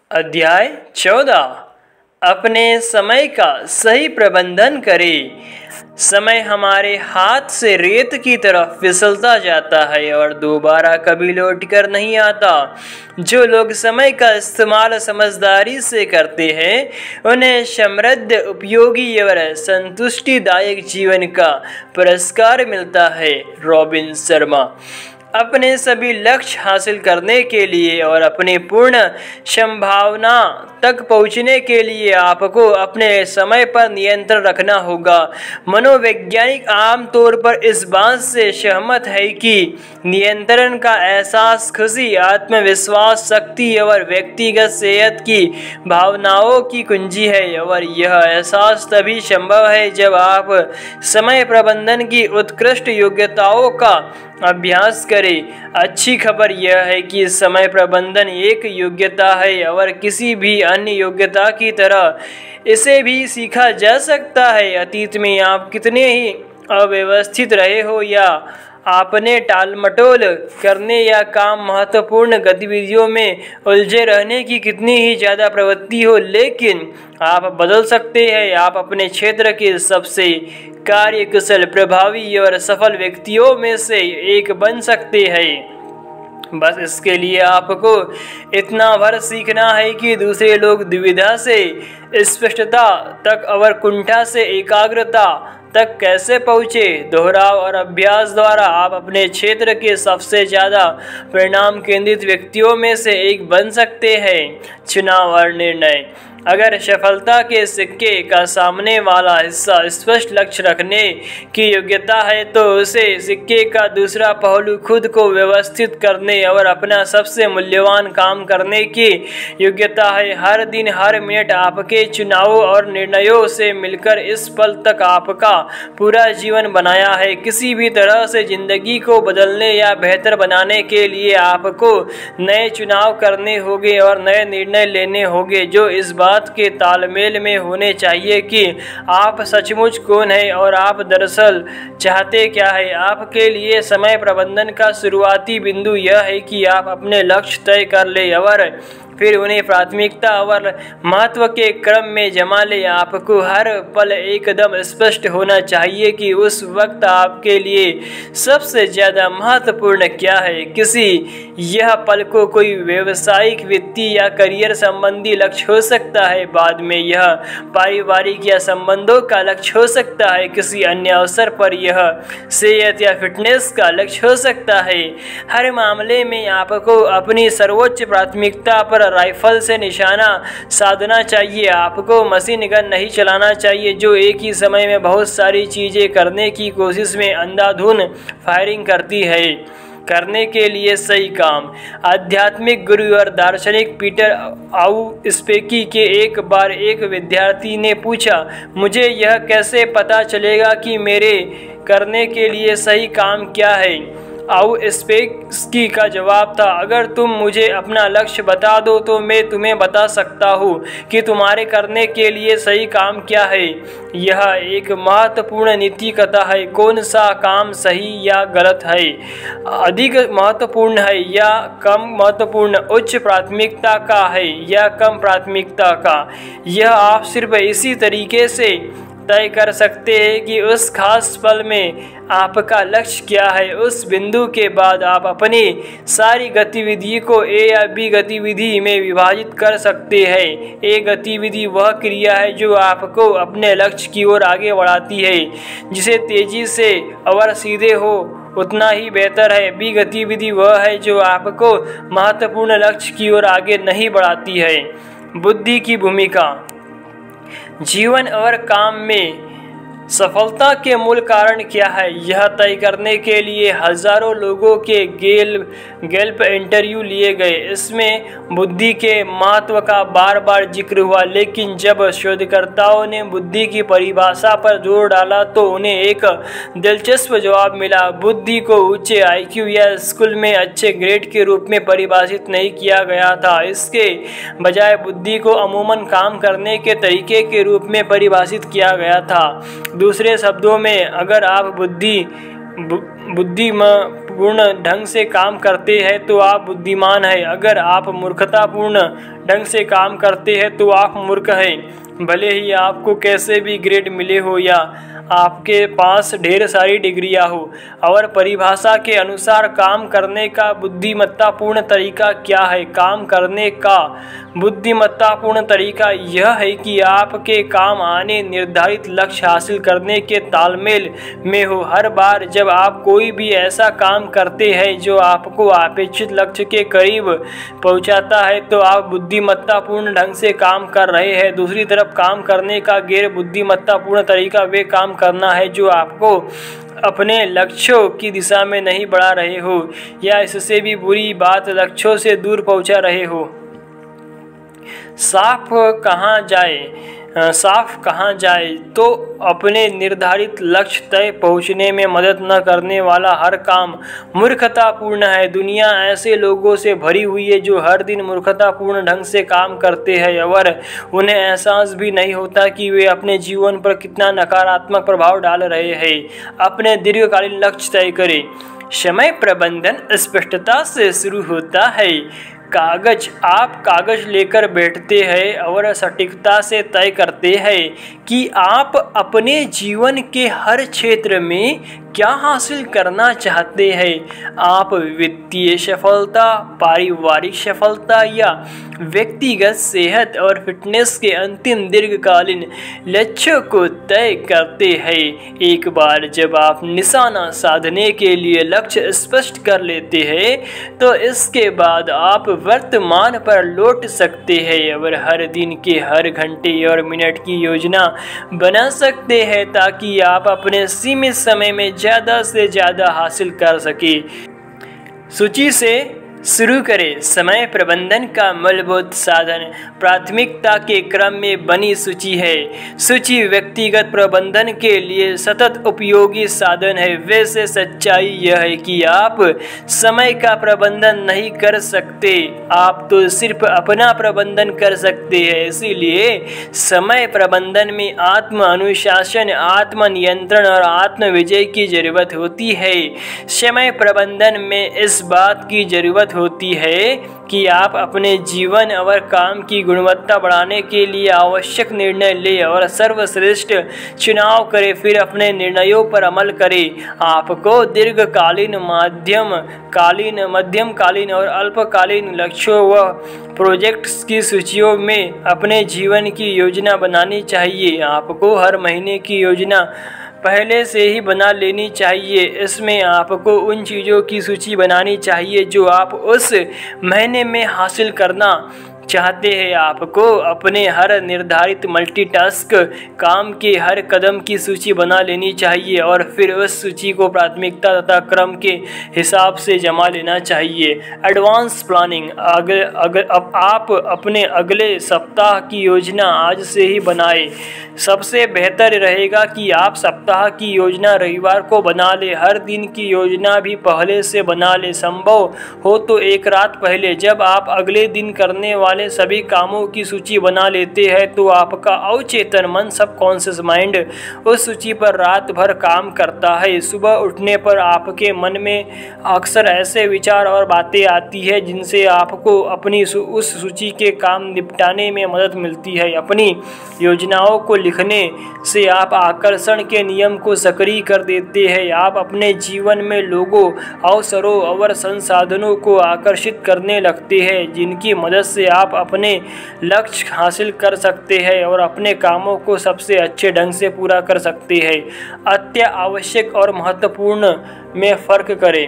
अध्याय 14। अपने समय का सही प्रबंधन करें। समय हमारे हाथ से रेत की तरफ फिसलता जाता है और दोबारा कभी लौट कर नहीं आता। जो लोग समय का इस्तेमाल समझदारी से करते हैं उन्हें समृद्ध, उपयोगी और संतुष्टिदायक जीवन का पुरस्कार मिलता है। रॉबिन शर्मा। अपने सभी लक्ष्य हासिल करने के लिए और अपनी पूर्ण संभावना तक पहुंचने के लिए आपको अपने समय पर नियंत्रण रखना होगा। मनोवैज्ञानिक आमतौर पर इस बात से सहमत है कि नियंत्रण का एहसास खुशी, आत्मविश्वास, शक्ति और व्यक्तिगत सेहत की भावनाओं की कुंजी है और यह एहसास तभी संभव है जब आप समय प्रबंधन की उत्कृष्ट योग्यताओं का अभ्यास करें। अच्छी खबर यह है कि समय प्रबंधन एक योग्यता है और किसी भी अन्य योग्यता की तरह इसे भी सीखा जा सकता है। अतीत में आप कितने ही अव्यवस्थित रहे हो या आपने टालमटोल करने या काम महत्वपूर्ण गतिविधियों में उलझे रहने की कितनी ही ज़्यादा प्रवृत्ति हो, लेकिन आप बदल सकते हैं। आप अपने क्षेत्र के सबसे कार्यकुशल, प्रभावी और सफल व्यक्तियों में से एक बन सकते हैं। बस इसके लिए आपको इतना भर सीखना है कि दूसरे लोग दुविधा से स्पष्टता तक और कुंठा से एकाग्रता तक कैसे पहुँचे। दोहराव और अभ्यास द्वारा आप अपने क्षेत्र के सबसे ज़्यादा परिणाम केंद्रित व्यक्तियों में से एक बन सकते हैं। चुनाव और निर्णय। अगर सफलता के सिक्के का सामने वाला हिस्सा स्पष्ट लक्ष्य रखने की योग्यता है तो उसे सिक्के का दूसरा पहलू खुद को व्यवस्थित करने और अपना सबसे मूल्यवान काम करने की योग्यता है। हर दिन, हर मिनट आपके चुनावों और निर्णयों से मिलकर इस पल तक आपका पूरा जीवन बनाया है। किसी भी तरह से जिंदगी को बदलने या बेहतर बनाने के लिए आपको नए चुनाव करने होंगे और नए निर्णय लेने होंगे जो इस बात के तालमेल में होने चाहिए कि आप सचमुच कौन हैं और आप दरअसल चाहते क्या है। आपके लिए समय प्रबंधन का शुरुआती बिंदु यह है कि आप अपने लक्ष्य तय कर लें और फिर उन्हें प्राथमिकता और महत्व के क्रम में जमा लें। आपको हर पल एकदम स्पष्ट होना चाहिए कि उस वक्त आपके लिए सबसे ज़्यादा महत्वपूर्ण क्या है। किसी यह पल को कोई व्यवसायिक, वित्तीय या करियर संबंधी लक्ष्य हो सकता है। बाद में यह पारिवारिक या संबंधों का लक्ष्य हो सकता है। किसी अन्य अवसर पर यह सेहत या फिटनेस का लक्ष्य हो सकता है। हर मामले में आपको अपनी सर्वोच्च प्राथमिकता पर राइफल से निशाना साधना चाहिए। आपको मशीन गन नहीं चलाना चाहिए जो एक ही समय में बहुत सारी चीज़ें करने की कोशिश में अंधाधुंध फायरिंग करती है। करने के लिए सही काम। आध्यात्मिक गुरु और दार्शनिक पीटर आउस्पेकी के एक बार एक विद्यार्थी ने पूछा, मुझे यह कैसे पता चलेगा कि मेरे करने के लिए सही काम क्या है। आउस्पेकी का जवाब था, अगर तुम मुझे अपना लक्ष्य बता दो तो मैं तुम्हें बता सकता हूँ कि तुम्हारे करने के लिए सही काम क्या है। यह एक महत्वपूर्ण नीति कथा है। कौन सा काम सही या गलत है, अधिक महत्वपूर्ण है या कम महत्वपूर्ण, उच्च प्राथमिकता का है या कम प्राथमिकता का, यह आप सिर्फ इसी तरीके से तय कर सकते हैं कि उस खास पल में आपका लक्ष्य क्या है। उस बिंदु के बाद आप अपनी सारी गतिविधि को ए या बी गतिविधि में विभाजित कर सकते हैं। ए गतिविधि वह क्रिया है जो आपको अपने लक्ष्य की ओर आगे बढ़ाती है। जिसे तेजी से और सीधे हो उतना ही बेहतर है। बी गतिविधि वह है जो आपको महत्वपूर्ण लक्ष्य की ओर आगे नहीं बढ़ाती है। बुद्धि की भूमिका। जीवन और काम में सफलता के मूल कारण क्या है, यह तय करने के लिए हजारों लोगों के गैल्प इंटरव्यू लिए गए। इसमें बुद्धि के महत्व का बार बार जिक्र हुआ, लेकिन जब शोधकर्ताओं ने बुद्धि की परिभाषा पर जोर डाला तो उन्हें एक दिलचस्प जवाब मिला। बुद्धि को ऊंचे IQ या स्कूल में अच्छे ग्रेड के रूप में परिभाषित नहीं किया गया था। इसके बजाय बुद्धि को अमूमन काम करने के तरीके के रूप में परिभाषित किया गया था। दूसरे शब्दों में, अगर आप बुद्धिपूर्ण ढंग से काम करते हैं तो आप बुद्धिमान हैं। अगर आप मूर्खतापूर्ण ढंग से काम करते हैं तो आप मूर्ख हैं। भले ही आपको कैसे भी ग्रेड मिले हो या आपके पास ढेर सारी डिग्रियां हो, और परिभाषा के अनुसार काम करने का बुद्धिमत्तापूर्ण तरीका क्या है? काम करने का बुद्धिमत्तापूर्ण तरीका यह है कि आपके काम आने निर्धारित लक्ष्य हासिल करने के तालमेल में हो। हर बार जब आप कोई भी ऐसा काम करते हैं जो आपको अपेक्षित लक्ष्य के करीब पहुंचाता है तो आप बुद्धिमत्तापूर्ण ढंग से काम कर रहे हैं। दूसरी तरफ काम करने का गैर बुद्धिमत्तापूर्ण तरीका वे काम करना है जो आपको अपने लक्ष्यों की दिशा में नहीं बढ़ा रहे हो, या इससे भी बुरी बात लक्ष्यों से दूर पहुंचा रहे हो। साफ कहाँ जाए तो अपने निर्धारित लक्ष्य तक पहुंचने में मदद न करने वाला हर काम मूर्खतापूर्ण है। दुनिया ऐसे लोगों से भरी हुई है जो हर दिन मूर्खतापूर्ण ढंग से काम करते हैं और उन्हें एहसास भी नहीं होता कि वे अपने जीवन पर कितना नकारात्मक प्रभाव डाल रहे हैं। अपने दीर्घकालीन लक्ष्य तय करें। समय प्रबंधन स्पष्टता से शुरू होता है। आप कागज लेकर बैठते हैं और सटीकता से तय करते हैं कि आप अपने जीवन के हर क्षेत्र में क्या हासिल करना चाहते हैं। आप वित्तीय सफलता, पारिवारिक सफलता या व्यक्तिगत सेहत और फिटनेस के अंतिम दीर्घकालीन लक्ष्यों को तय करते हैं। एक बार जब आप निशाना साधने के लिए लक्ष्य स्पष्ट कर लेते हैं तो इसके बाद आप वर्तमान पर लौट सकते हैं और हर दिन के हर घंटे और मिनट की योजना बना सकते हैं ताकि आप अपने सीमित समय में ज़्यादा से ज़्यादा हासिल कर सके। सूची से शुरू करें। समय प्रबंधन का मूलभूत साधन प्राथमिकता के क्रम में बनी सूची है। सूची व्यक्तिगत प्रबंधन के लिए सतत उपयोगी साधन है। वैसे सच्चाई यह है कि आप समय का प्रबंधन नहीं कर सकते, आप तो सिर्फ अपना प्रबंधन कर सकते हैं। इसीलिए समय प्रबंधन में आत्म अनुशासन, आत्म नियंत्रण और आत्म विजय की जरूरत होती है। समय प्रबंधन में इस बात की जरूरत होती है कि आप अपने जीवन और काम की गुणवत्ता बढ़ाने के लिए आवश्यक निर्णय लें और सर्वश्रेष्ठ चुनाव करें, फिर अपने निर्णयों पर अमल करें। आपको दीर्घकालीन, मध्यमकालीन और अल्पकालीन लक्ष्यों व प्रोजेक्ट्स की सूचियों में अपने जीवन की योजना बनानी चाहिए। आपको हर महीने की योजना पहले से ही बना लेनी चाहिए। इसमें आपको उन चीज़ों की सूची बनानी चाहिए जो आप उस महीने में हासिल करना चाहते हैं। आपको अपने हर निर्धारित मल्टीटास्क काम के हर कदम की सूची बना लेनी चाहिए और फिर उस सूची को प्राथमिकता तथा क्रम के हिसाब से जमा लेना चाहिए। Advance planning. अब आप अपने अगले सप्ताह की योजना आज से ही बनाएं। सबसे बेहतर रहेगा कि आप सप्ताह की योजना रविवार को बना लें। हर दिन की योजना भी पहले से बना लें, संभव हो तो एक रात पहले। जब आप अगले दिन करने वाले सभी कामों की सूची बना लेते हैं तो आपका अवचेतन मन, सबकॉन्शियस माइंड, उस सूची पर रात भर काम करता है। सुबह उठने पर आपके मन में अक्सर ऐसे विचार और बातें आती है जिनसे आपको अपनी उस सूची के काम निपटाने में मदद मिलती है। अपनी योजनाओं को लिखने से आप आकर्षण के नियम को सक्रिय कर देते हैं। आप अपने जीवन में लोगों, अवसरों और संसाधनों को आकर्षित करने लगते हैं जिनकी मदद से आप अपने लक्ष्य हासिल कर सकते हैं और अपने कामों को सबसे अच्छे ढंग से पूरा कर सकते हैं। अत्यावश्यक और महत्वपूर्ण में फ़र्क करें।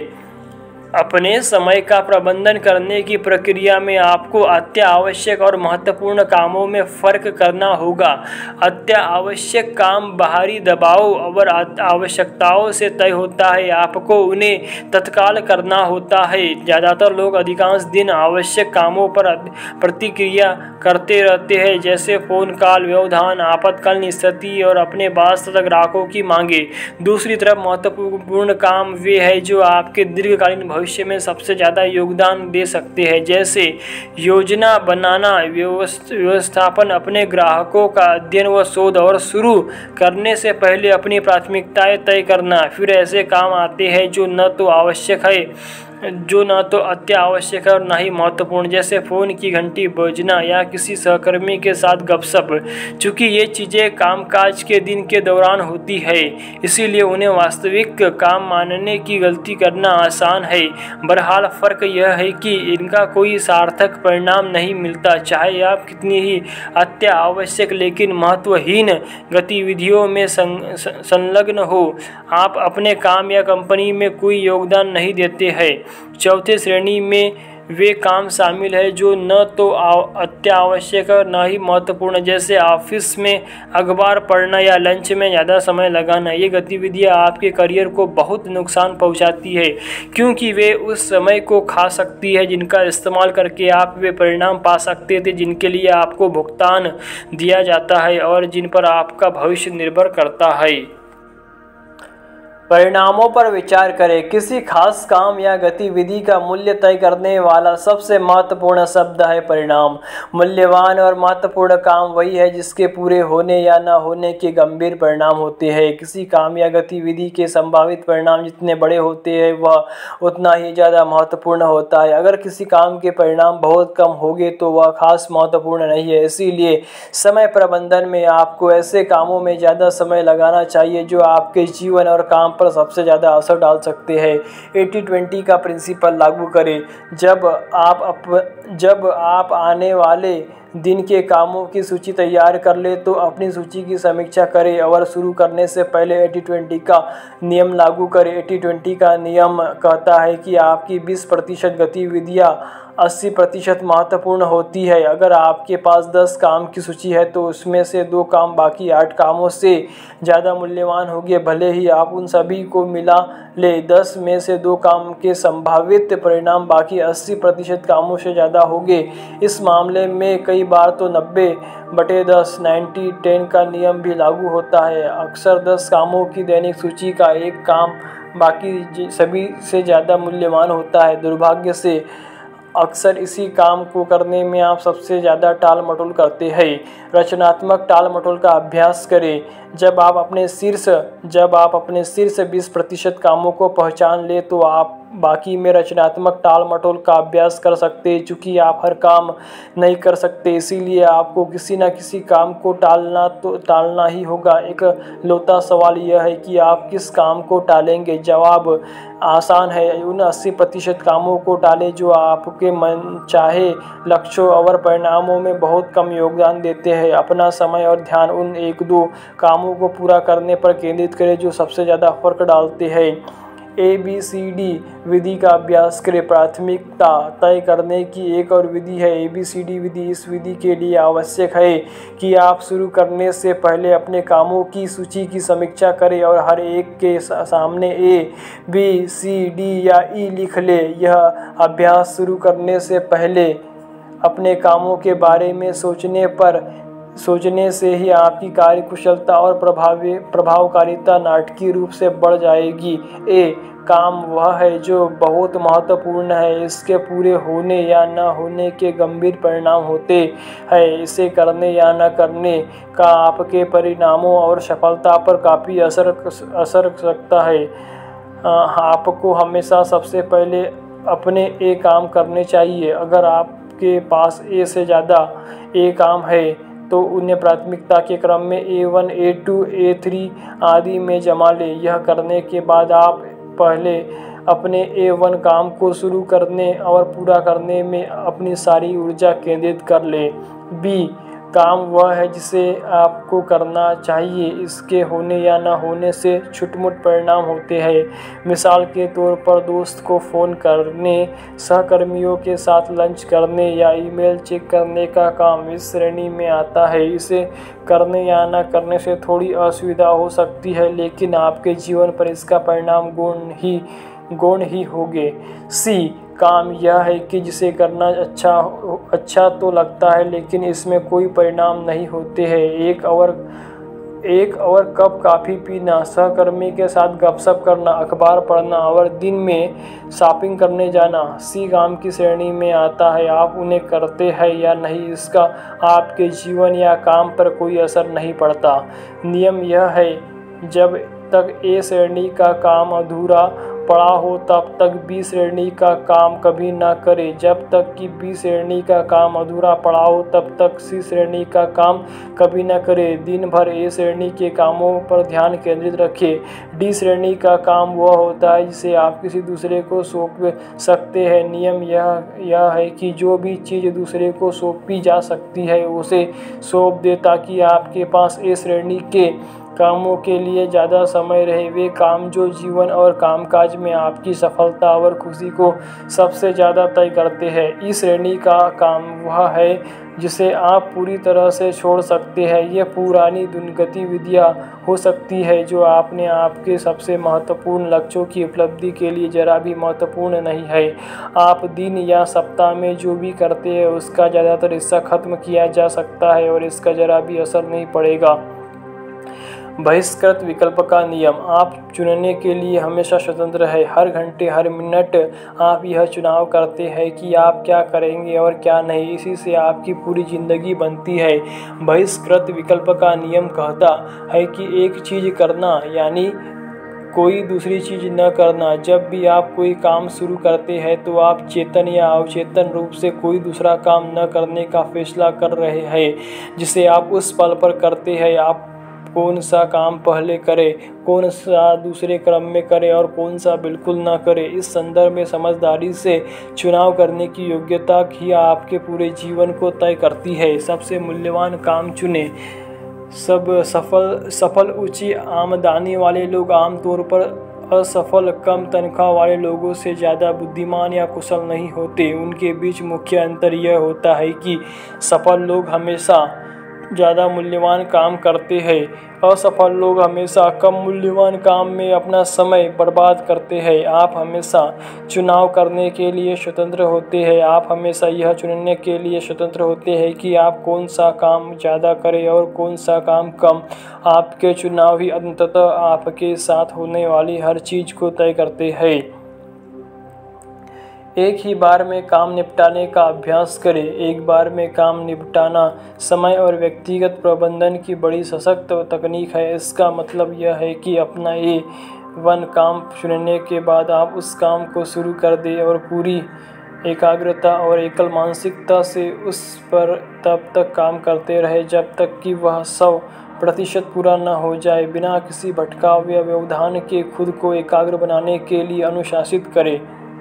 अपने समय का प्रबंधन करने की प्रक्रिया में आपको अत्यावश्यक और महत्वपूर्ण कामों में फ़र्क करना होगा। अत्यावश्यक काम बाहरी दबाव और आवश्यकताओं से तय होता है, आपको उन्हें तत्काल करना होता है। ज़्यादातर लोग अधिकांश दिन आवश्यक कामों पर प्रतिक्रिया करते रहते हैं, जैसे फ़ोन कॉल, व्यवधान, आपातकालीन स्थिति और अपने पास तथा ग्राहकों की मांगे। दूसरी तरफ महत्वपूर्ण काम वे हैं जो आपके दीर्घकालीन भविष्य में सबसे ज़्यादा योगदान दे सकते हैं, जैसे योजना बनाना, व्यवस्थापन, अपने ग्राहकों का अध्ययन व शोध और शुरू करने से पहले अपनी प्राथमिकताएं तय करना। फिर ऐसे काम आते हैं जो न तो अत्यावश्यक है और ना ही महत्वपूर्ण, जैसे फ़ोन की घंटी बजना या किसी सहकर्मी के साथ गपशप। चूँकि ये चीज़ें कामकाज के दिन के दौरान होती है, इसीलिए उन्हें वास्तविक काम मानने की गलती करना आसान है। बहरहाल फ़र्क यह है कि इनका कोई सार्थक परिणाम नहीं मिलता, चाहे आप कितनी ही अत्यावश्यक लेकिन महत्वहीन गतिविधियों में संलग्न हो, आप अपने काम या कंपनी में कोई योगदान नहीं देते हैं। चौथे श्रेणी में वे काम शामिल हैं जो न तो अत्यावश्यक और न ही महत्वपूर्ण, जैसे ऑफिस में अखबार पढ़ना या लंच में ज़्यादा समय लगाना। ये गतिविधियां आपके करियर को बहुत नुकसान पहुंचाती है, क्योंकि वे उस समय को खा सकती है जिनका इस्तेमाल करके आप वे परिणाम पा सकते थे जिनके लिए आपको भुगतान दिया जाता है और जिन पर आपका भविष्य निर्भर करता है। परिणामों पर विचार करें। किसी खास काम या गतिविधि का मूल्य तय करने वाला सबसे महत्वपूर्ण शब्द है परिणाम। मूल्यवान और महत्वपूर्ण काम वही है जिसके पूरे होने या न होने के गंभीर परिणाम होते हैं। किसी काम या गतिविधि के संभावित परिणाम जितने बड़े होते हैं वह उतना ही ज़्यादा महत्वपूर्ण होता है। अगर किसी काम के परिणाम बहुत कम होंगे तो वह खास महत्वपूर्ण नहीं है। इसीलिए समय प्रबंधन में आपको ऐसे कामों में ज़्यादा समय लगाना चाहिए जो आपके जीवन और काम पर सबसे ज़्यादा असर डाल सकते हैं। 80-20 का प्रिंसिपल लागू करें। जब आप आने वाले दिन के कामों की सूची तैयार कर ले तो अपनी सूची की समीक्षा करें और शुरू करने से पहले 80-20 का नियम लागू करें। 80-20 का नियम कहता है कि आपकी 20% गतिविधियाँ 80% महत्वपूर्ण होती है। अगर आपके पास 10 काम की सूची है तो उसमें से 2 काम बाकी 8 कामों से ज़्यादा मूल्यवान होंगे, भले ही आप उन सभी को मिला ले। 10 में से 2 काम के संभावित परिणाम बाकी 80% कामों से ज़्यादा होंगे। इस मामले में कई बार तो 90/10 90-10 का नियम भी लागू होता है। अक्सर 10 कामों की दैनिक सूची का एक काम बाकी सभी से ज़्यादा मूल्यवान होता है। दुर्भाग्य से अक्सर इसी काम को करने में आप सबसे ज़्यादा टाल मटोल करते हैं। रचनात्मक टाल मटोल का अभ्यास करें। जब आप अपने शीर्ष 20% कामों को पहचान ले तो आप बाकी में रचनात्मक टाल मटोल का अभ्यास कर सकते हैं। चूँकि आप हर काम नहीं कर सकते, इसीलिए आपको किसी न किसी काम को टालना ही होगा। एक लौता सवाल यह है कि आप किस काम को टालेंगे। जवाब आसान है, उन 80% कामों को टालें जो आपके मनचाहे लक्ष्यों और परिणामों में बहुत कम योगदान देते हैं। अपना समय और ध्यान उन 1-2 कामों को पूरा करने पर केंद्रित करें जो सबसे ज़्यादा फर्क डालते हैं। ABCD विधि का अभ्यास करें। प्राथमिकता तय करने की एक और विधि है ABCD विधि। इस विधि के लिए आवश्यक है कि आप शुरू करने से पहले अपने कामों की सूची की समीक्षा करें और हर एक के सामने A, B, C, D या E लिख लें। यह अभ्यास शुरू करने से पहले अपने कामों के बारे में सोचने से ही आपकी कार्यकुशलता और प्रभावकारिता नाटकीय रूप से बढ़ जाएगी। A काम वह है जो बहुत महत्वपूर्ण है, इसके पूरे होने या न होने के गंभीर परिणाम होते हैं। इसे करने या न करने का आपके परिणामों और सफलता पर काफ़ी असर सकता है। आपको हमेशा सबसे पहले अपने A काम करने चाहिए। अगर आपके पास A से ज़्यादा A काम है तो उन्हें प्राथमिकता के क्रम में A1, A2, A3 आदि में जमा लें। यह करने के बाद आप पहले अपने A1 काम को शुरू करने और पूरा करने में अपनी सारी ऊर्जा केंद्रित कर लें। B काम वह है जिसे आपको करना चाहिए, इसके होने या न होने से छुटमुट परिणाम होते हैं। मिसाल के तौर पर दोस्त को फ़ोन करने, सहकर्मियों के साथ लंच करने या ईमेल चेक करने का काम इस श्रेणी में आता है। इसे करने या न करने से थोड़ी असुविधा हो सकती है, लेकिन आपके जीवन पर इसका परिणाम गौण ही होंगे। C काम यह है कि जिसे करना अच्छा तो लगता है लेकिन इसमें कोई परिणाम नहीं होते हैं। एक और कप कॉफ़ी पीना, सहकर्मी के साथ गपशप करना, अखबार पढ़ना और दिन में शॉपिंग करने जाना सी काम की श्रेणी में आता है। आप उन्हें करते हैं या नहीं, इसका आपके जीवन या काम पर कोई असर नहीं पड़ता। नियम यह है, जब तक ए श्रेणी का काम अधूरा पड़ा हो तब तक बी श्रेणी का काम कभी ना करें। जब तक कि बी श्रेणी का काम अधूरा पड़ा हो तब तक सी श्रेणी का काम कभी ना करें। दिन भर ए श्रेणी के कामों पर ध्यान केंद्रित रखें। डी श्रेणी का काम वह होता है जिसे आप किसी दूसरे को सौंप सकते हैं। नियम यह है कि जो भी चीज़ दूसरे को सौंपी जा सकती है उसे सौंप दें, ताकि आपके पास ए श्रेणी के कामों के लिए ज़्यादा समय रहे। वे काम जो जीवन और कामकाज में आपकी सफलता और खुशी को सबसे ज़्यादा तय करते हैं। इस श्रेणी का काम वह है जिसे आप पूरी तरह से छोड़ सकते हैं। ये पुरानी गतिविधियाँ हो सकती है जो आपने आपके सबसे महत्वपूर्ण लक्ष्यों की उपलब्धि के लिए जरा भी महत्वपूर्ण नहीं है। आप दिन या सप्ताह में जो भी करते हैं उसका ज़्यादातर हिस्सा खत्म किया जा सकता है और इसका जरा भी असर नहीं पड़ेगा। बहिष्कृत विकल्प का नियम, आप चुनने के लिए हमेशा स्वतंत्र है। हर घंटे हर मिनट आप यह चुनाव करते हैं कि आप क्या करेंगे और क्या नहीं। इसी से आपकी पूरी जिंदगी बनती है। बहिष्कृत विकल्प का नियम कहता है कि एक चीज़ करना यानी कोई दूसरी चीज़ न करना। जब भी आप कोई काम शुरू करते हैं तो आप चेतन या अवचेतन रूप से कोई दूसरा काम न करने का फैसला कर रहे हैं जिसे आप उस पल पर करते हैं। आप कौन सा काम पहले करें, कौन सा दूसरे क्रम में करें और कौन सा बिल्कुल ना करें, इस संदर्भ में समझदारी से चुनाव करने की योग्यता ही आपके पूरे जीवन को तय करती है। सबसे मूल्यवान काम चुनें। सब सफल उच्च आमदनी वाले लोग आमतौर पर असफल कम तनख्वाह वाले लोगों से ज़्यादा बुद्धिमान या कुशल नहीं होते। उनके बीच मुख्य अंतर यह होता है कि सफल लोग हमेशा ज़्यादा मूल्यवान काम करते हैं। असफल लोग हमेशा कम मूल्यवान काम में अपना समय बर्बाद करते हैं। आप हमेशा चुनाव करने के लिए स्वतंत्र होते हैं। आप हमेशा यह चुनने के लिए स्वतंत्र होते हैं कि आप कौन सा काम ज़्यादा करें और कौन सा काम कम। आपके चुनाव ही अंततः आपके साथ होने वाली हर चीज़ को तय करते हैं। एक ही बार में काम निपटाने का अभ्यास करें। एक बार में काम निपटाना समय और व्यक्तिगत प्रबंधन की बड़ी सशक्त तकनीक है। इसका मतलब यह है कि अपना वन काम चुनने के बाद आप उस काम को शुरू कर दें और पूरी एकाग्रता और एकल मानसिकता से उस पर तब तक काम करते रहे जब तक कि वह 100% पूरा न हो जाए। बिना किसी भटकाव या व्यवधान के खुद को एकाग्र बनाने के लिए अनुशासित करें।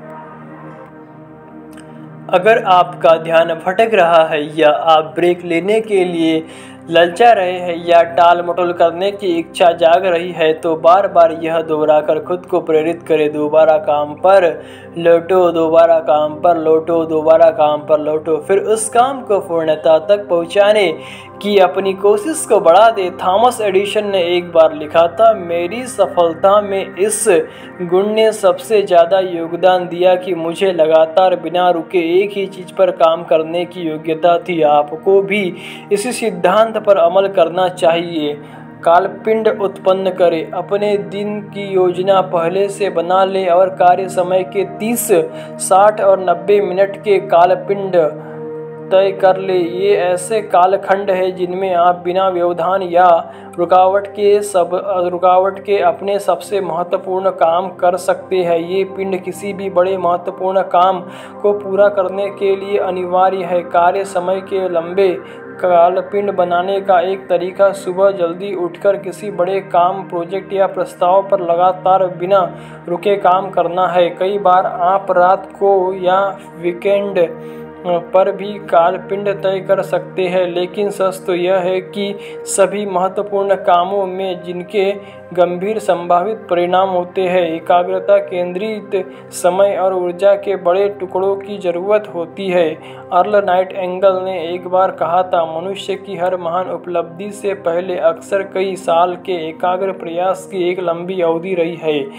अगर आपका ध्यान भटक रहा है या आप ब्रेक लेने के लिए ललचा रहे हैं या टाल मटोल करने की इच्छा जाग रही है तो बार बार यह दोहराकर खुद को प्रेरित करें। दोबारा काम पर लौटो, दोबारा काम पर लौटो, दोबारा काम पर लौटो, फिर उस काम को पूर्णता तक पहुंचाने की अपनी कोशिश को बढ़ा दे। थॉमस एडिसन ने एक बार लिखा था, मेरी सफलता में इस गुण ने सबसे ज़्यादा योगदान दिया कि मुझे लगातार बिना रुके एक ही चीज़ पर काम करने की योग्यता थी। आपको भी इसी सिद्धांत पर अमल करना चाहिए। कालपिंड उत्पन्न करें। अपने दिन की योजना पहले से बना लें और कार्य समय के 30, 60 और 90 मिनट के कालपिंड तय कर ले। ये ऐसे कालखंड है जिनमें आप बिना व्यवधान या रुकावट के अपने सबसे महत्वपूर्ण काम कर सकते हैं। ये पिंड किसी भी बड़े महत्वपूर्ण काम को पूरा करने के लिए अनिवार्य है। कार्य समय के लंबे कालपिंड बनाने का एक तरीका सुबह जल्दी उठकर किसी बड़े काम, प्रोजेक्ट या प्रस्ताव पर लगातार बिना रुके काम करना है। कई बार आप रात को या वीकेंड पर भी कालपिंड तय कर सकते हैं, लेकिन सच तो यह है कि सभी महत्वपूर्ण कामों में जिनके गंभीर संभावित परिणाम होते हैं, एकाग्रता, केंद्रित समय और ऊर्जा के बड़े टुकड़ों की जरूरत होती है। अर्ल नाइटिंगेल ने एक बार कहा था, मनुष्य की हर महान उपलब्धि से पहले अक्सर कई साल के एकाग्र प्रयास की एक लंबी अवधि रही है।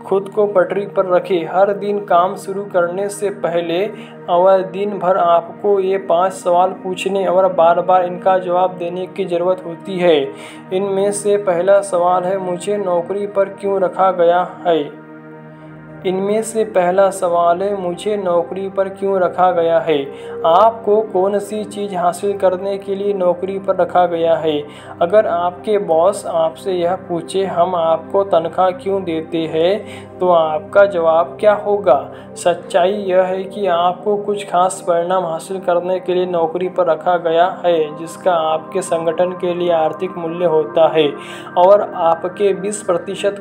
खुद को पटरी पर रखें। हर दिन काम शुरू करने से पहले और दिन भर आपको ये 5 सवाल पूछने और बार बार इनका जवाब देने की ज़रूरत होती है। इनमें से पहला सवाल है, मुझे नौकरी पर क्यों रखा गया है? इनमें से पहला सवाल है, मुझे नौकरी पर क्यों रखा गया है? आपको कौन सी चीज़ हासिल करने के लिए नौकरी पर रखा गया है? अगर आपके बॉस आपसे यह पूछे, हम आपको तनख्वाह क्यों देते हैं, तो आपका जवाब क्या होगा? सच्चाई यह है कि आपको कुछ खास परिणाम हासिल करने के लिए नौकरी पर रखा गया है, जिसका आपके संगठन के लिए आर्थिक मूल्य होता है और आपके 20%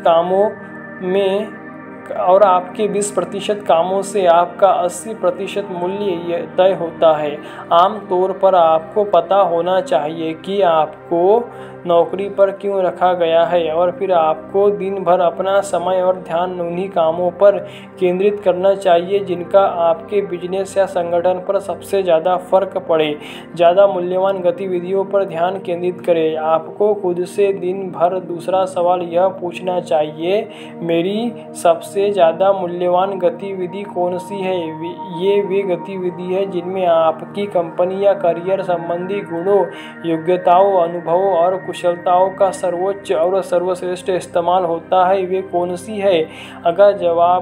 कामों से आपका 80% मूल्य तय होता है। आम तौर पर आपको पता होना चाहिए कि आपको नौकरी पर क्यों रखा गया है और फिर आपको दिन भर अपना समय और ध्यान उन्हीं कामों पर केंद्रित करना चाहिए जिनका आपके बिजनेस या संगठन पर सबसे ज़्यादा फर्क पड़े। ज़्यादा मूल्यवान गतिविधियों पर ध्यान केंद्रित करें। आपको खुद से दिन भर दूसरा सवाल यह पूछना चाहिए, मेरी सबसे ज़्यादा मूल्यवान गतिविधि कौन सी है? ये वे गतिविधि है जिनमें आपकी कंपनी या करियर संबंधी गुणों, योग्यताओं, अनुभवों और कुशलताओं का सर्वोच्च और सर्वश्रेष्ठ इस्तेमाल होता है। वे कौन सी है? अगर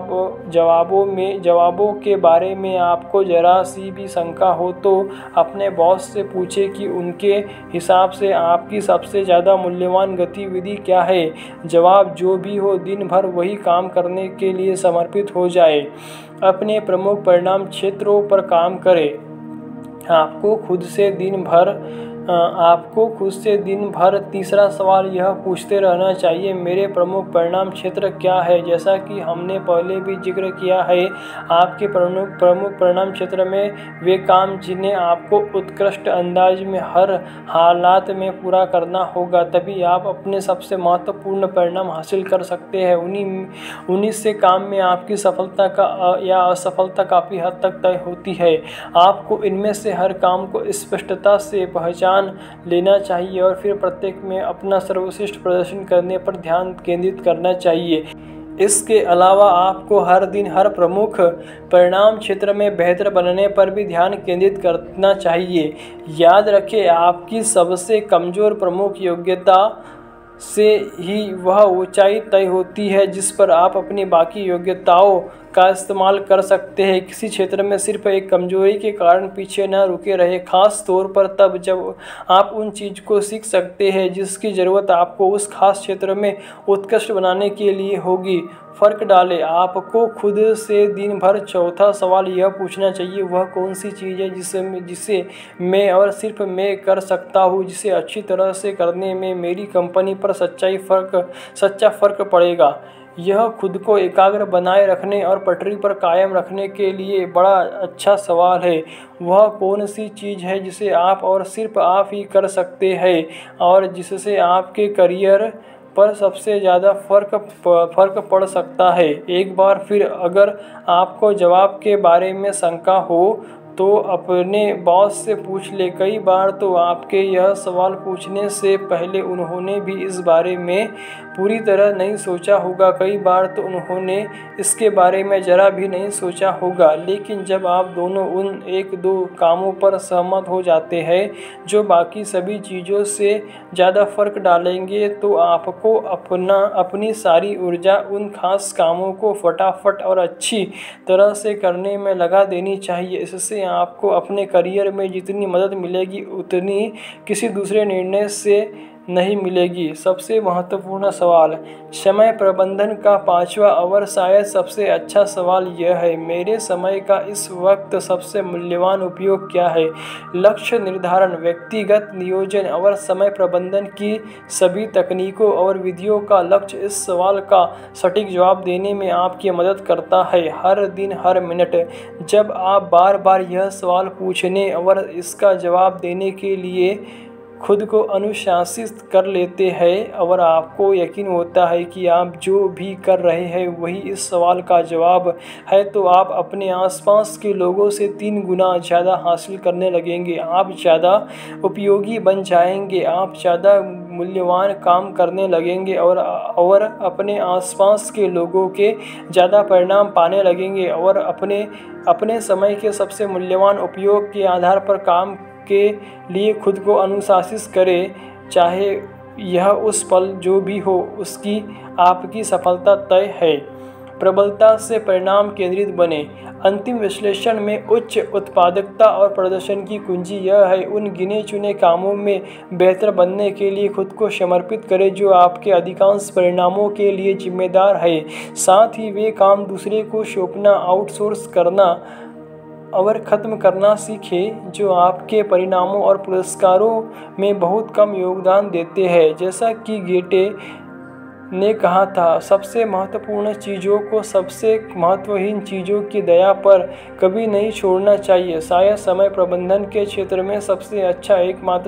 जवाबों के बारे में आपको जरा सी भी शंका हो तो अपने बॉस से पूछें कि उनके हिसाब से आपकी सबसे ज़्यादा मूल्यवान गतिविधि क्या है। जवाब जो भी हो, दिन भर वही काम करने के लिए समर्पित हो जाए। अपने प्रमुख परिणाम क्षेत्रों पर काम करें। आपको खुद से दिन भर तीसरा सवाल यह पूछते रहना चाहिए, मेरे प्रमुख परिणाम क्षेत्र क्या है? जैसा कि हमने पहले भी जिक्र किया है, आपके प्रमुख परिणाम क्षेत्र में वे काम जिन्हें आपको उत्कृष्ट अंदाज में हर हालात में पूरा करना होगा, तभी आप अपने सबसे महत्वपूर्ण परिणाम हासिल कर सकते हैं। उन्हीं से काम में आपकी सफलता या असफलता काफ़ी हद तक तय होती है। आपको इनमें से हर काम को स्पष्टता से पहचान लेना चाहिए और फिर प्रत्येक में अपना सर्वश्रेष्ठ प्रदर्शन करने पर ध्यान केंद्रित करना चाहिए। इसके अलावा आपको हर दिन हर प्रमुख परिणाम क्षेत्र में बेहतर बनने पर भी ध्यान केंद्रित करना चाहिए। याद रखें, आपकी सबसे कमज़ोर प्रमुख योग्यता से ही वह ऊंचाई तय होती है जिस पर आप अपनी बाकी योग्यताओं का इस्तेमाल कर सकते हैं। किसी क्षेत्र में सिर्फ एक कमजोरी के कारण पीछे न रुके रहे, खास तौर पर तब जब आप उन चीज़ को सीख सकते हैं जिसकी ज़रूरत आपको उस खास क्षेत्र में उत्कृष्ट बनाने के लिए होगी। फ़र्क डालें। आपको खुद से दिन भर चौथा सवाल यह पूछना चाहिए, वह कौन सी चीज़ है जिसे मैं और सिर्फ मैं कर सकता हूँ, जिसे अच्छी तरह से करने में मेरी कंपनी पर सच्चा फ़र्क पड़ेगा। यह खुद को एकाग्र बनाए रखने और पटरी पर कायम रखने के लिए बड़ा अच्छा सवाल है। वह कौन सी चीज़ है जिसे आप और सिर्फ आप ही कर सकते हैं और जिससे आपके करियर पर सबसे ज़्यादा फ़र्क पड़ सकता है। एक बार फिर अगर आपको जवाब के बारे में शंका हो तो अपने बॉस से पूछ ले। कई बार तो आपके यह सवाल पूछने से पहले उन्होंने भी इस बारे में पूरी तरह नहीं सोचा होगा। कई बार तो उन्होंने इसके बारे में ज़रा भी नहीं सोचा होगा। लेकिन जब आप दोनों उन 1-2 कामों पर सहमत हो जाते हैं जो बाकी सभी चीज़ों से ज़्यादा फ़र्क डालेंगे, तो आपको अपनी सारी ऊर्जा उन खास कामों को फटाफट और अच्छी तरह से करने में लगा देनी चाहिए। इससे आपको अपने करियर में जितनी मदद मिलेगी उतनी किसी दूसरे निर्णय से नहीं मिलेगी। सबसे महत्वपूर्ण सवाल, समय प्रबंधन का 5वां और शायद सबसे अच्छा सवाल यह है, मेरे समय का इस वक्त सबसे मूल्यवान उपयोग क्या है? लक्ष्य निर्धारण, व्यक्तिगत नियोजन और समय प्रबंधन की सभी तकनीकों और विधियों का लक्ष्य इस सवाल का सटीक जवाब देने में आपकी मदद करता है। हर दिन हर मिनट जब आप बार बार यह सवाल पूछने और इसका जवाब देने के लिए खुद को अनुशासित कर लेते हैं और आपको यकीन होता है कि आप जो भी कर रहे हैं वही इस सवाल का जवाब है, तो आप अपने आसपास के लोगों से 3 गुना ज़्यादा हासिल करने लगेंगे। आप ज़्यादा उपयोगी बन जाएंगे, आप ज़्यादा मूल्यवान काम करने लगेंगे और अपने आसपास के लोगों के ज़्यादा परिणाम पाने लगेंगे और अपने समय के सबसे मूल्यवान उपयोग के आधार पर काम के लिए खुद को अनुशासित करें। चाहे यह उस पल जो भी हो, उसकी आपकी सफलता तय है। प्रबलता से परिणाम केंद्रित बने। अंतिम विश्लेषण में उच्च उत्पादकता और प्रदर्शन की कुंजी यह है, उन गिने चुने कामों में बेहतर बनने के लिए खुद को समर्पित करें जो आपके अधिकांश परिणामों के लिए जिम्मेदार है। साथ ही वे काम दूसरे को सौंपना, आउटसोर्स करना और ख़त्म करना सीखें जो आपके परिणामों और पुरस्कारों में बहुत कम योगदान देते हैं। जैसा कि गेटे ने कहा था, सबसे महत्वपूर्ण चीज़ों को सबसे महत्वहीन चीज़ों की दया पर कभी नहीं छोड़ना चाहिए। शायद समय प्रबंधन के क्षेत्र में सबसे अच्छा एकमात्र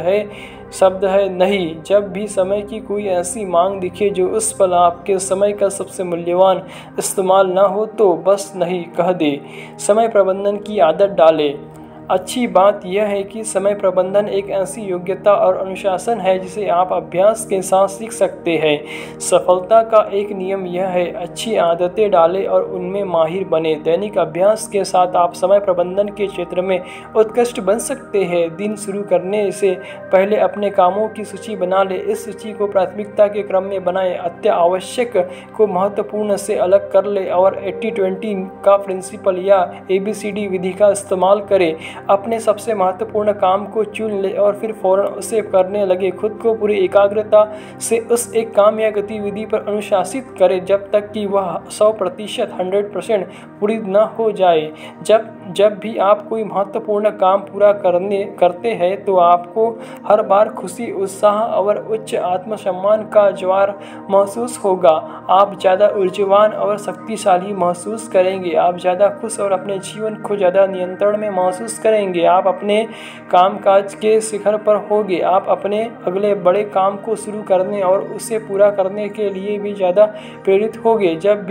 शब्द है नहीं। जब भी समय की कोई ऐसी मांग दिखे जो उस पल आपके समय का सबसे मूल्यवान इस्तेमाल ना हो, तो बस नहीं कह दे। समय प्रबंधन की आदत डालें। अच्छी बात यह है कि समय प्रबंधन एक ऐसी योग्यता और अनुशासन है जिसे आप अभ्यास के साथ सीख सकते हैं। सफलता का एक नियम यह है, अच्छी आदतें डालें और उनमें माहिर बने। दैनिक अभ्यास के साथ आप समय प्रबंधन के क्षेत्र में उत्कृष्ट बन सकते हैं। दिन शुरू करने से पहले अपने कामों की सूची बना लें। इस सूची को प्राथमिकता के क्रम में बनाएं। अत्यावश्यक को महत्वपूर्ण से अलग कर लें और 80-20 का प्रिंसिपल या ABCD विधि का इस्तेमाल करें। अपने सबसे महत्वपूर्ण काम को चुन ले और फिर फौरन उसे करने लगे। खुद को पूरी एकाग्रता से उस एक काम या गतिविधि पर अनुशासित करें जब तक कि वह 100% 100% पूरी न हो जाए। जब भी आप कोई महत्वपूर्ण काम पूरा करते हैं तो आपको हर बार खुशी, उत्साह और उच्च आत्मसम्मान का ज्वार महसूस होगा। आप ज़्यादा ऊर्जावान और शक्तिशाली महसूस करेंगे। आप ज़्यादा खुश और अपने जीवन को ज़्यादा नियंत्रण में महसूस करेंगे। आप अपने कामकाज के शिखर पर होंगे। आप अपने अगले बड़े काम को शुरू करने और उसे पूरा करने के लिए भी ज़्यादा प्रेरित होंगे। जब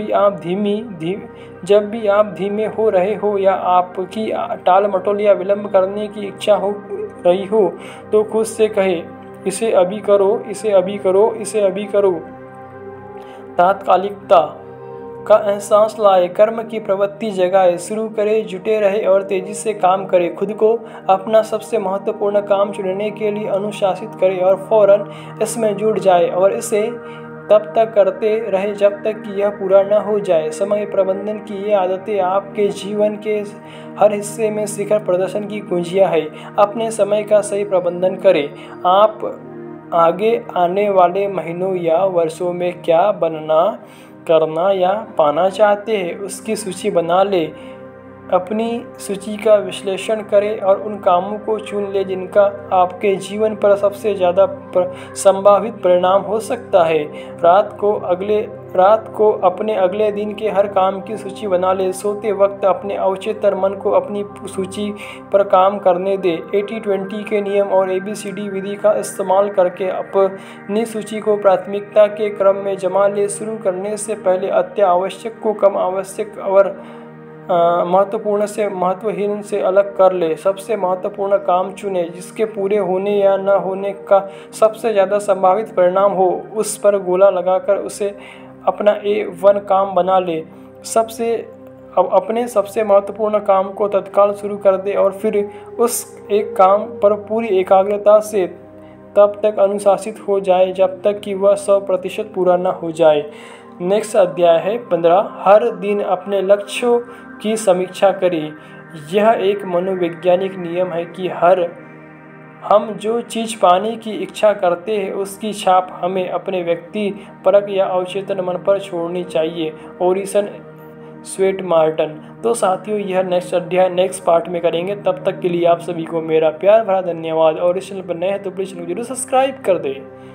भी आप धीमे हो रहे हो या आपकी टाल मटोल या विलंब करने की इच्छा हो रही हो, तो खुद से कहे, इसे अभी करो, इसे अभी करो, इसे अभी करो। तात्कालिकता का एहसास लाए। कर्म की प्रवृत्ति जगाए। शुरू करें, जुटे रहे और तेजी से काम करें। खुद को अपना सबसे महत्वपूर्ण काम चुनने के लिए अनुशासित करें और फौरन इसमें जुट जाए और इसे तब तक करते रहे जब तक कि यह पूरा न हो जाए। समय प्रबंधन की ये आदतें आपके जीवन के हर हिस्से में शिखर प्रदर्शन की कुंजियां हैं। अपने समय का सही प्रबंधन करें। आप आगे आने वाले महीनों या वर्षों में क्या बनना, करना या पाना चाहते हैं, उसकी सूची बना ले। अपनी सूची का विश्लेषण करें और उन कामों को चुन ले जिनका आपके जीवन पर सबसे ज़्यादा संभावित परिणाम हो सकता है। रात को अपने अगले दिन के हर काम की सूची बना ले। सोते वक्त अपने अवचेतन मन को अपनी सूची पर काम करने दे। 80-20 के नियम और ABCD विधि का इस्तेमाल करके अपनी सूची को प्राथमिकता के क्रम में जमा ले। शुरू करने से पहले अत्यावश्यक को कम आवश्यक और महत्वपूर्ण से महत्वहीन से अलग कर ले। सबसे महत्वपूर्ण काम चुने जिसके पूरे होने या न होने का सबसे ज़्यादा संभावित परिणाम हो। उस पर गोला लगाकर उसे अपना A1 काम बना ले। अपने सबसे महत्वपूर्ण काम को तत्काल शुरू कर दे और फिर उस एक काम पर पूरी एकाग्रता से तब तक अनुशासित हो जाए जब तक कि वह 100% पूरा न हो जाए। नेक्स्ट अध्याय है 15। हर दिन अपने लक्ष्यों की समीक्षा करें। यह एक मनोवैज्ञानिक नियम है कि हम जो चीज़ पाने की इच्छा करते हैं उसकी छाप हमें अपने व्यक्ति परक या अवचेतन मन पर छोड़नी चाहिए। Orison Swett Marden. तो साथियों, यह नेक्स्ट अध्याय नेक्स्ट पार्ट में करेंगे। तब तक के लिए आप सभी को मेरा प्यार भरा धन्यवाद। और इस चैनल पर नए हैं तो प्लीज़ जरूर सब्सक्राइब कर दें।